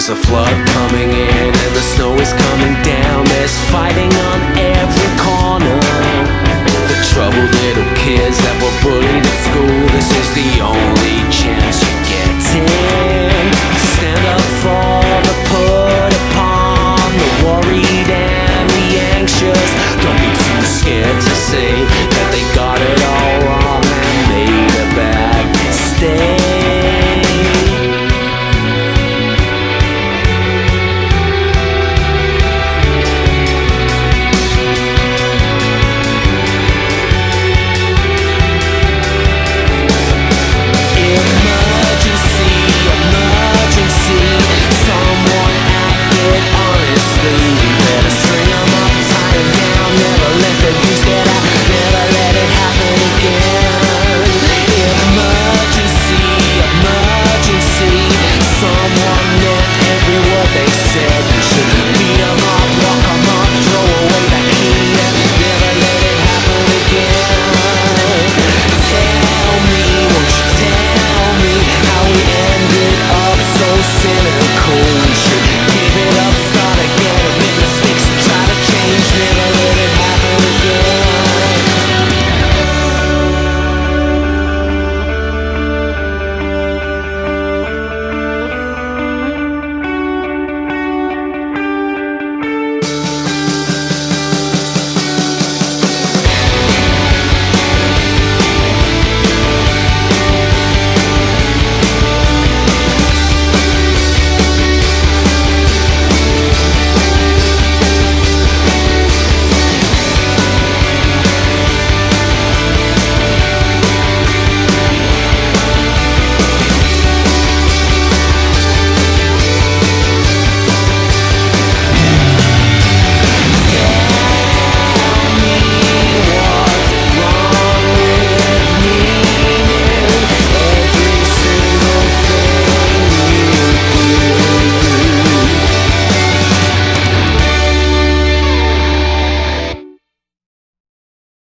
There's a flood coming in and the snow is coming down. There's fighting on every corner. The troubled little kids that were bullied at school, this is the only chance you're getting. Stand up for the put upon, the worried and the anxious. Don't be too scared to say that they got it all wrong and made a bad mistake. Emergency, someone acted honestly.